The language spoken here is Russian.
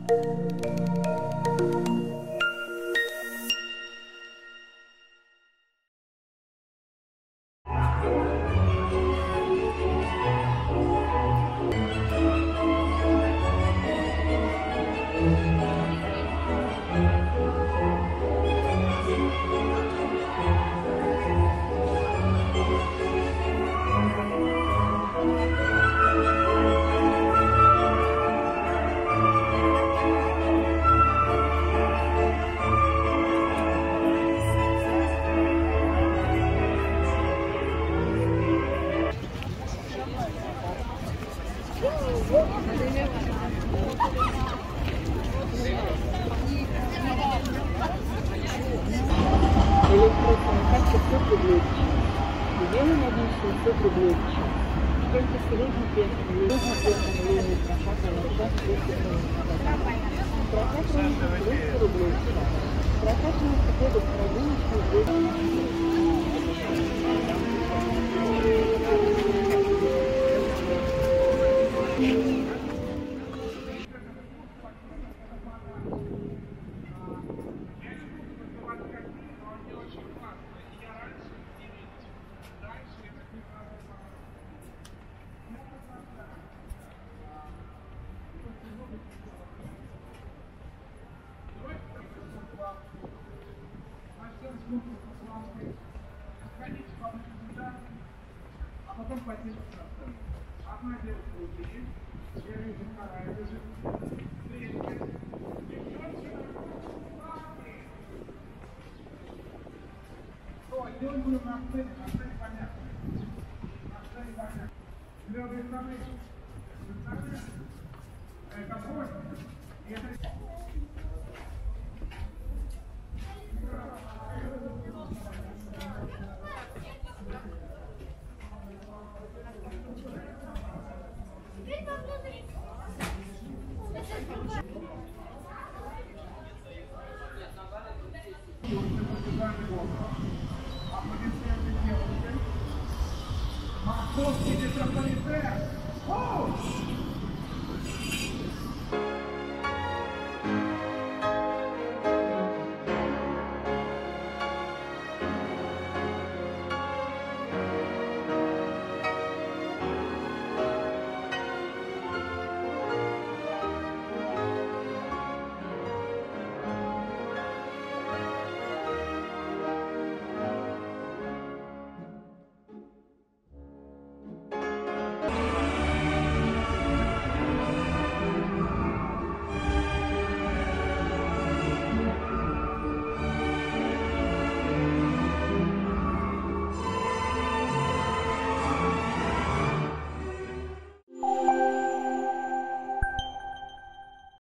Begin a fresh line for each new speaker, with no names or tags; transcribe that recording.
Электросамокат 500 рублей в час. Белый один 700 рублей в час. Только средний пеший прокат на час 200 рублей. Прокат рынка 200 рублей в час. Прокат велосипедов прогулочный 200.
А потом пойти одна девушка уйдет, я вижу, вторая лежит, третья. Делать будем на сцене понятно. На сцене понятно. Левые стороны. Это боль. И это... Московский метрополитен.